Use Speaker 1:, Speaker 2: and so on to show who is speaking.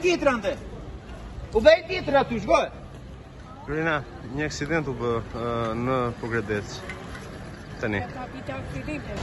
Speaker 1: tjetër ante. U bëj tjetër aty, shkoj.
Speaker 2: Lorena, një aksident u bë në Pogradec. Tani.
Speaker 3: Capita accidente.